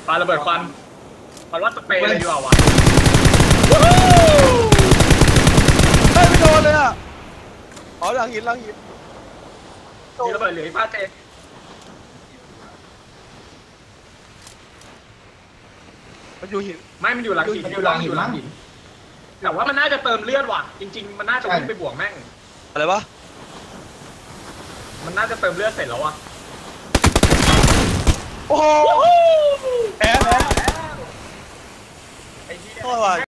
ปาระเบิดควันควันว่าสเปรย์เลยดีกว่าวะไม่โดนเลยอ่ะอ๋อหลังหินมีระเบิดเหลืออีกป้าเจมันอยู่หินไม่มันอยู่หลังหินอยู่หลังหินแต่ว่ามันน่าจะเติมเลือดว่ะจริงๆมันน่าจะวิ่งไปบวกแม่งอะไรวะมันน่าจะเติมเลือดเสร็จแล้วอ่ะโอ้โหแพ้ไอ้ที่